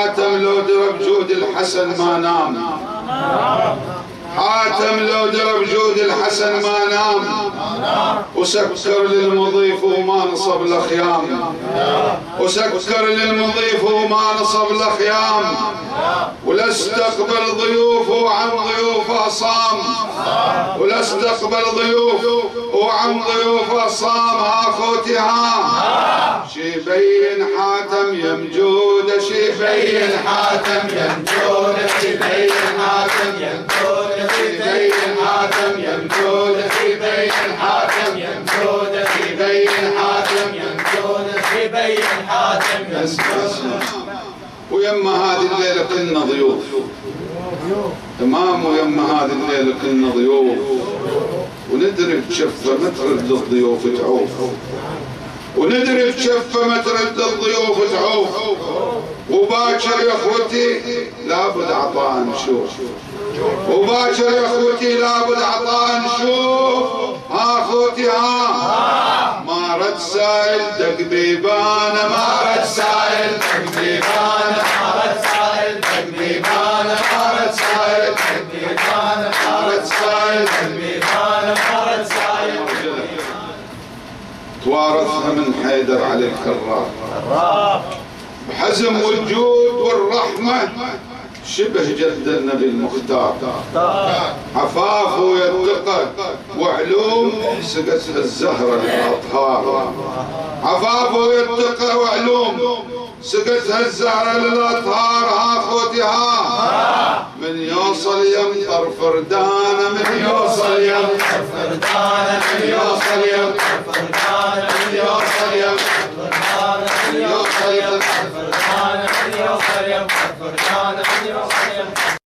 حاتم لو درى بجود الحسن ما نام، حاتم لو درى بجود الحسن ما نام، وسكر للمضيف وما نصب الخيام، وسكر للمضيف وما نصب الخيام، ولا استقبل ضيوف وعن ضيوفه صام، ولا استقبل ضيوف وعن ضيوفه صام. ها خوتي ها شي بين حاتم يمجود، شي بين حاتم يمجود، شي بين حاتم يمجود، شي بين حاتم يمجود، شي بين حاتم يمجود، شي بين حاتم يمجود، شي بين حاتم يمجود. ويما هذه الليلة كنا ضيوف تمام، ويما هذه الليلة كنا ضيوف، وندري بشفة ما ترد الضيوف تعوف، وندري بشفة ما ترد الضيوف تعوف. وباكر يا اخوتي لابد عطاء نشوف، وباكر يا اخوتي لابد عطاء نشوف. ها اخوتي ها ما رد سائل دق بيبانه، ما رد سائل دق بيبانه، ما رد سائل دق بيبانه، ما رد سائل دق بيبانه، ما رد سائل دق بيبانه، ما رد سائل. توارثها من حيدر علي الكرار بحزم والجود والرحمة، شبه جد النبي المختار. عفاف ويتقى وعلوم سقتها الزهرة للأطهار، عفاف ويتقى وعلوم سقتها الزهرة للأطهار. ها خوتي ها من يوصل يمطر فردانه، من يوصل يمطر فردانه، من يوصل يمطر فردانه، من يوصل يمطر فردانه، من يوصل يمطر فردانه، من يوصل يمطر فردانه، من يوصل يمطر